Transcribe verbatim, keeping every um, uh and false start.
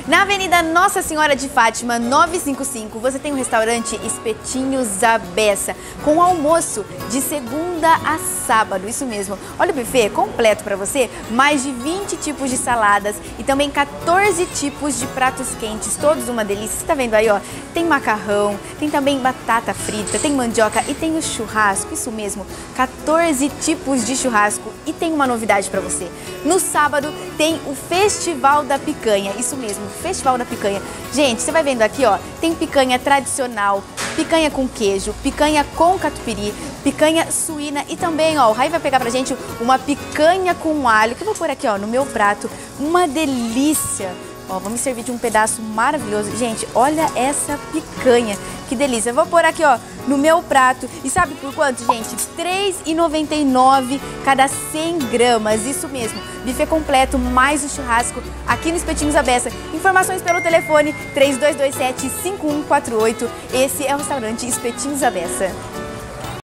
Na Avenida Nossa Senhora de Fátima, novecentos e cinquenta e cinco, você tem o restaurante Espetinhos à Beça, com almoço de segunda a sábado, isso mesmo. Olha o buffet completo para você, mais de vinte tipos de saladas e também quatorze tipos de pratos quentes, todos uma delícia. Você tá vendo aí, ó, tem macarrão, tem também batata frita, tem mandioca e tem o churrasco, isso mesmo, quatorze tipos de churrasco. E tem uma novidade para você, no sábado tem o Festival da Picanha, isso mesmo, Festival da Picanha. Gente, você vai vendo aqui, ó, tem picanha tradicional, picanha com queijo, picanha com catupiry, picanha suína e também, ó, o Rai vai pegar pra gente uma picanha com alho, que eu vou pôr aqui, ó, no meu prato, uma delícia. Ó, vamos servir de um pedaço maravilhoso. Gente, olha essa picanha, que delícia. Eu vou pôr aqui, ó, no meu prato. E sabe por quanto, gente? três reais e noventa e nove centavos cada cem gramas. Isso mesmo. Buffet completo, mais o churrasco aqui no Espetinhos à Beça. Informações pelo telefone três dois dois sete, cinco um quatro oito. Esse é o restaurante Espetinhos à Beça.